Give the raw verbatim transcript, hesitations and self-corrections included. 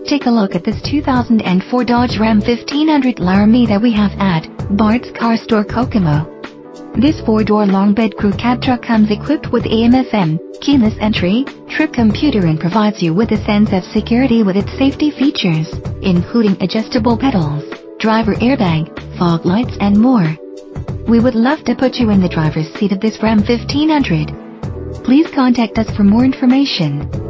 Take a look at this two thousand four Dodge Ram fifteen hundred Laramie that we have at Bart's Car Store Kokomo. This four-door long bed crew cab truck comes equipped with A M F M, keyless entry, trip computer and provides you with a sense of security with its safety features, including adjustable pedals, driver airbag, fog lights and more. We would love to put you in the driver's seat of this Ram fifteen hundred. Please contact us for more information.